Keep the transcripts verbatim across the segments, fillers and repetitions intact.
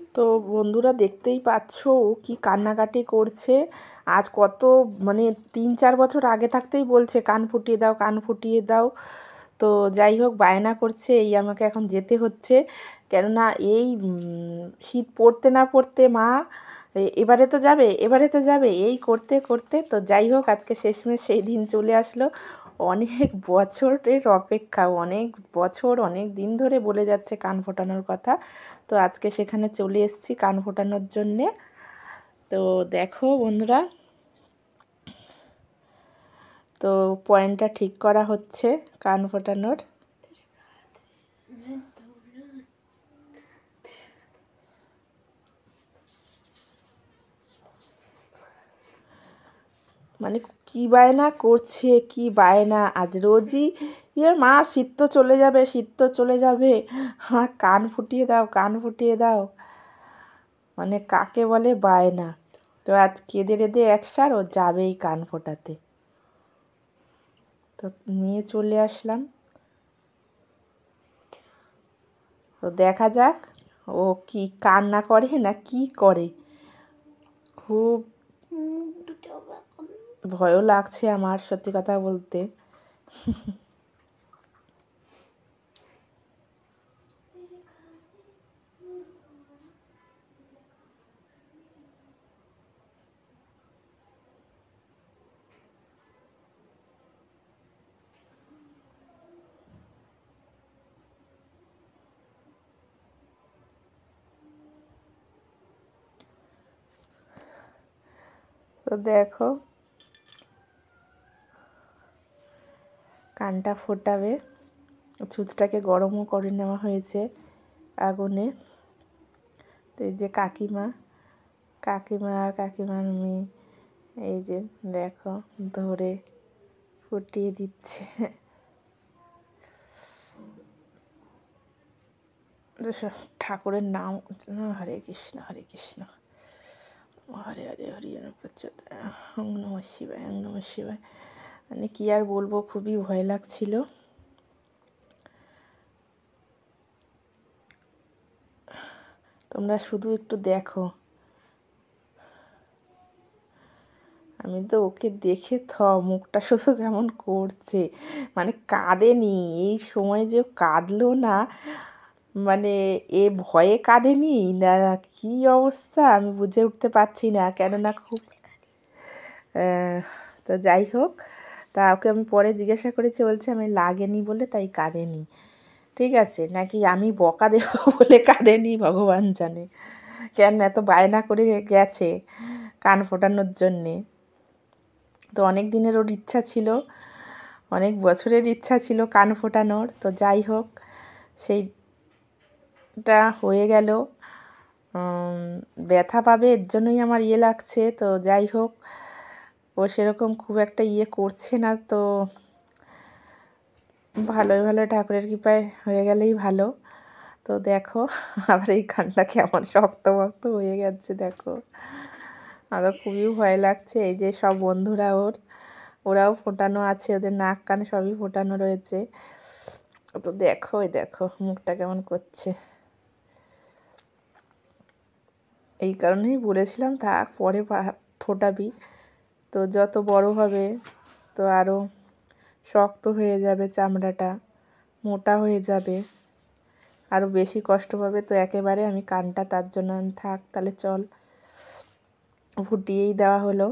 তো বন্ধুরা দেখতেই পাচ্ছ ও কি কান্নাকাটি করছে। আজ কত মানে তিন চার বছর আগে থাকতেই বলছে কান ফুটিয়ে দাও কান ফুটিয়ে দাও। তো যাই হোক বায়না করছে, এই আমাকে এখন যেতে হচ্ছে। কেননা এই শীত পড়তে না পড়তে মা এবারে তো যাবে এবারে তো যাবে এই করতে করতে তো যাই হোক আজকে শেষমেশ সেই দিন চলে আসলো। অনেক বছরের অপেক্ষা, অনেক বছর অনেক দিন ধরে বলে যাচ্ছে কান ফোটানোর কথা। তো আজকে সেখানে চলে এসেছি কান ফোটানোর জন্যে। তো দেখো বন্ধুরা, তো পয়েন্টটা ঠিক করা হচ্ছে কান ফোটানোর। মানে কী বায়না করছে, কি বায়না আজ রোজই, ইয়ে মা শীত তো চলে যাবে শীত তো চলে যাবে, হ্যাঁ কান ফুটিয়ে দাও কান ফুটিয়ে দাও। মানে কাকে বলে বায়না। তো আজ কেঁদে রেঁধে একসার ও যাবেই কান ফোটাতে। তো নিয়ে চলে আসলাম। তো দেখা যাক ও কি কান্না করে না কি করে। খুব ভয়ও লাগছে আমার, সত্যি কথা বলতে। তো দেখো কানটা ফোটাবে, ছুঁচটাকে গরমও করে নেওয়া হয়েছে আগুনে। তো এই যে কাকিমা কাকিমা আর কাকিমার মেয়ে, এই যে দেখো ধরে ফুটিয়ে দিচ্ছে। ঠাকুরের নাম হরে কৃষ্ণ হরে কৃষ্ণ হরে হরে হরি ওং নমঃ শিবায় ওং নমঃ শিবায়। মানে কী আর বলবো, খুবই ভয় লাগছিল। তোমরা শুধু একটু দেখো, আমি তো ওকে দেখে থ মুখটা শুধু কেমন করছে, মানে কাঁদেনি এই সময় যে কাঁদলো না, মানে এ ভয়ে কাঁদেনি না কী অবস্থা আমি বুঝে উঠতে পারছি না। কেননা খুব তো যাই হোক, তা ওকে আমি পরে জিজ্ঞাসা করেছি, বলছে আমি লাগেনি বলে তাই কাঁদেনি। ঠিক আছে, নাকি আমি বকা দেবো বলে কাঁদেনি ভগবান জানে। কেন এত বায়না করে গেছে কান ফোটানোর জন্যে। তো অনেক দিনের ওর ইচ্ছা ছিল, অনেক বছরের ইচ্ছা ছিল কান ফোটানোর। তো যাই হোক সেইটা হয়ে গেল। ব্যথা পাবে এর জন্যই আমার ইয়ে লাগছে। তো যাই হোক ও সেরকম খুব একটা ইয়ে করছে না, তো ভালোই ভালো ঠাকুরের কৃপায় হয়ে গেলেই ভালো। তো দেখো আবার এই কানটা কেমন শক্ত মক্ত হয়ে গেছে দেখো, আমার খুবই ভয় লাগছে। এই যে সব বন্ধুরা ওর ওরাও ফোটানো আছে, ওদের নাক কান সবই ফোটানো রয়েছে। তো দেখো এই দেখো মুখটা কেমন করছে। এই কারণেই বলেছিলাম থাক পরে ফোটাবি, তো যত বড় হবে তো আরও শক্ত হয়ে যাবে, চামড়াটা মোটা হয়ে যাবে, আরও বেশি কষ্ট পাবে। তো একেবারে আমি কানটা তার জন্য থাক তাহলে চল ফুটিয়েই দেওয়া হলো।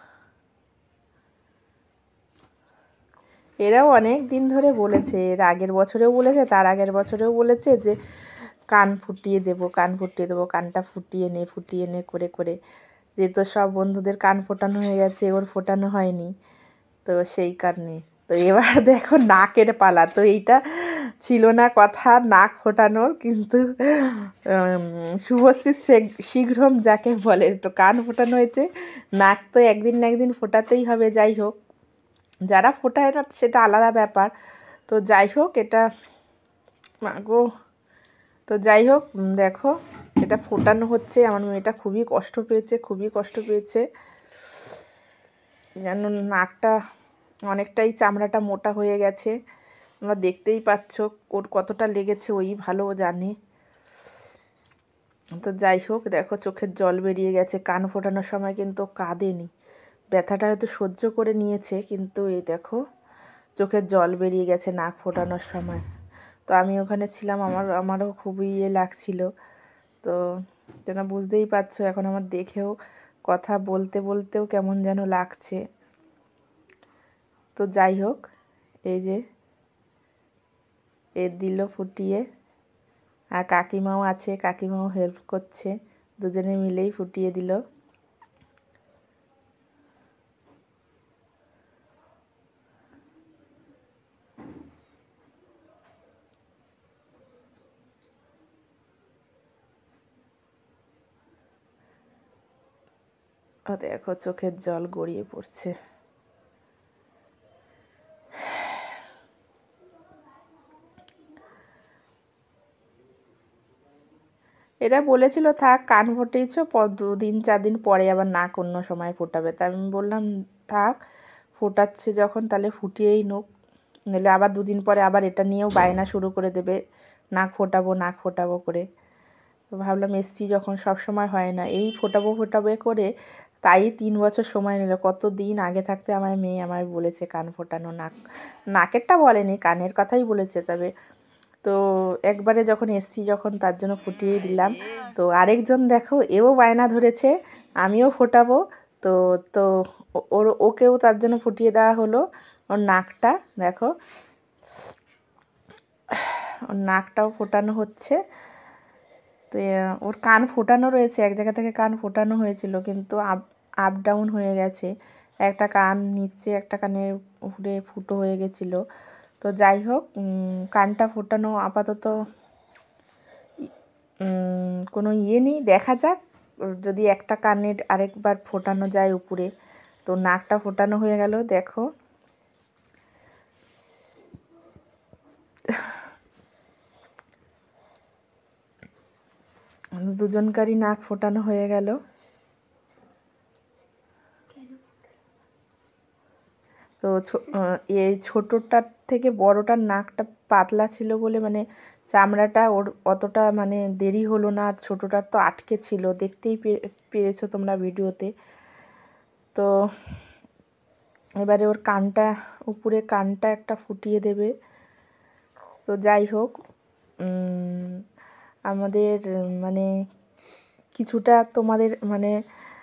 এরাও অনেক দিন ধরে বলেছে, এর আগের বছরেও বলেছে, তার আগের বছরেও বলেছে যে কান ফুটিয়ে দেবো কান ফুটিয়ে দেবো কানটা ফুটিয়ে নে ফুটিয়ে নে করে করে। যেহেতু সব বন্ধুদের কান ফোটানো হয়ে গেছে, ওর ফোটানো হয়নি, তো সেই কারণে। তো এবার দেখো নাকের পালা। তো এইটা ছিল না কথা নাক ফোটানোর, কিন্তু শুভশ্রী শীঘ্রম যাকে বলে, তো কান ফোটানো হয়েছে। নাক তো একদিন না একদিন ফোটাতেই হবে। যাই হোক যারা ফোটায় না সেটা আলাদা ব্যাপার। তো যাই হোক এটা গো, তো যাই হোক দেখো এটা ফোটানো হচ্ছে। আমার মেয়েটা খুবই কষ্ট পেয়েছে, খুবই কষ্ট পেয়েছে। যেন নাকটা অনেকটাই চামড়াটা মোটা হয়ে গেছে, তোমরা দেখতেই পাচ্ছ ওর কতটা লেগেছে ওই ভালো জানে। তো যাই হোক, দেখো চোখের জল বেরিয়ে গেছে। কান ফোটানোর সময় কিন্তু কাঁদেনি, ব্যথাটা হয়তো সহ্য করে নিয়েছে, কিন্তু এই দেখো চোখের জল বেরিয়ে গেছে নাক ফোটানোর সময়। তো আমি ওখানে ছিলাম, আমার আমারও খুবই ইয়ে লাগছিল। তো তোমরা বুঝতেই পারছো এখন আমার দেখেও কথা বলতে বলতেও কেমন যেন লাগছে। তো যাই হোক, এই যে এ দিল ফুটিয়ে, আর কাকিমাও আছে, কাকিমাও হেল্প করছে, দুজনে মিলেই ফুটিয়ে দিল। ও দেখো চোখের জল গড়িয়ে পড়ছে। এটা বলেছিল থাক কান ফুটিয়েছ, দুদিন চার দিন পরে আবার নাক অন্য সময় ফোটাবে। তা আমি বললাম থাক, ফোটাচ্ছে যখন তাহলে ফুটিয়েই নোক, নাহলে আবার দুদিন পরে আবার এটা নিয়েও বায়না শুরু করে দেবে নাক ফোটাবো নাক ফোটাবো করে। তো ভাবলাম এসছি যখন, সব সময় হয় না, এই ফোটাবো ফোটাবো করে তাই তিন বছর সময় নিল। কত দিন আগে থাকতে আমার মেয়ে আমায় বলেছে কান ফোটানো, নাক নাকেরটা বলেনি, কানের কথাই বলেছে। তবে তো একবারে যখন এসছি যখন তার জন্য ফুটিয়ে দিলাম। তো আরেকজন দেখো এও বায়না ধরেছে আমিও ফোটাবো, তো তো ওর ওকেও তার জন্য ফুটিয়ে দেওয়া হলো। ওর নাকটা দেখো, ওর নাকটাও ফোটানো হচ্ছে। তো ওর কান ফোটানো রয়েছে, এক জায়গা থেকে কান ফোটানো হয়েছিল, কিন্তু আপ আপ ডাউন হয়ে গেছে, একটা কান নিচে একটা কানের উপরে ফুটো হয়ে গেছিলো। তো যাই হোক, কানটা ফোটানো আপাতত কোনো ইয়ে নেই, দেখা যাক যদি একটা কানের আরেকবার ফোটানো যায় উপরে। তো নাকটা ফোটানো হয়ে গেল। দেখো দুজনকারই নাক ফোটানো হয়ে গেল। তো এই ছোটোটার থেকে বড়টার নাকটা পাতলা ছিল বলে মানে চামড়াটা ওর অতটা মানে দেরি হলো না, আর ছোটোটার তো আটকে ছিল, দেখতেই পেরেছো তোমরা ভিডিওতে। তো এবারে ওর কানটা উপরে কানটা একটা ফুটিয়ে দেবে। তো যাই হোক, আমাদের মানে কিছুটা তোমাদের মানে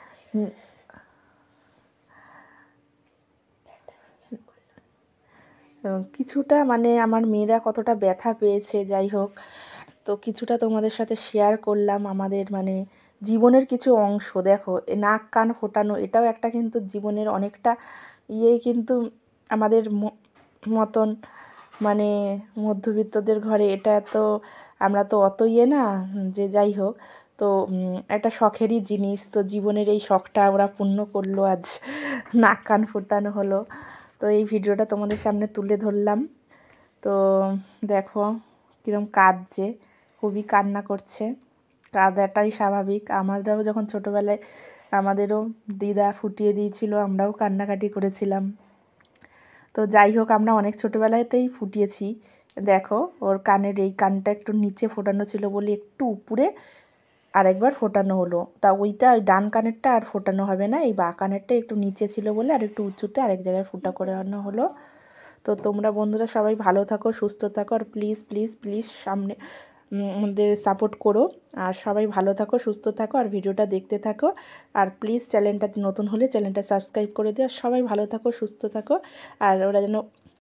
কিছুটা মানে আমার মেয়েরা কতটা ব্যথা পেয়েছে, যাই হোক তো কিছুটা তোমাদের সাথে শেয়ার করলাম আমাদের মানে জীবনের কিছু অংশ। দেখো নাক কান ফোটানো এটাও একটা কিন্তু জীবনের অনেকটা ইয়ে, কিন্তু আমাদের মতন মানে মধ্যবিত্তদের ঘরে এটা তো আমরা তো অত ইয়ে না, যে যাই হোক তো একটা শখেরই জিনিস। তো জীবনের এই শখটা ওরা পূর্ণ করলো, আজ নাক কান ফোটানো হলো। তো এই ভিডিওটা তোমাদের সামনে তুলে ধরলাম। তো দেখো কীরকম কাঁদছে, খুবই কান্না করছে, কাঁদাটাই স্বাভাবিক। আমরাও যখন ছোটোবেলায় আমাদেরও দিদা ফুটিয়ে দিয়েছিল, আমরাও কান্নাকাটি করেছিলাম। তো যাই হোক আমরা অনেক ছোটোবেলাতেই ফুটিয়েছি। দেখো ওর কানের এই কানটা একটু নিচে ফোটানো ছিল বলে একটু উপরে আরেকবার ফোটানো হলো। তা ওইটা ওই ডান কানেরটা আর ফোটানো হবে না, এই বা কানেরটা একটু নিচে ছিল বলে আর একটু উঁচুতে আরেক জায়গায় ফুটা করে আনা হলো। তো তোমরা বন্ধুরা সবাই ভালো থাকো, সুস্থ থাকো, আর প্লিজ প্লিজ প্লিজ সামনে আমাদের সাপোর্ট করো, আর সবাই ভালো থাকো সুস্থ থাকো, আর ভিডিওটা দেখতে থাকো, আর প্লিজ চ্যানেলটা নতুন হলে চ্যানেলটা সাবস্ক্রাইব করে দিও। সবাই ভালো থাকো সুস্থ থাকো, আর ওরা যেন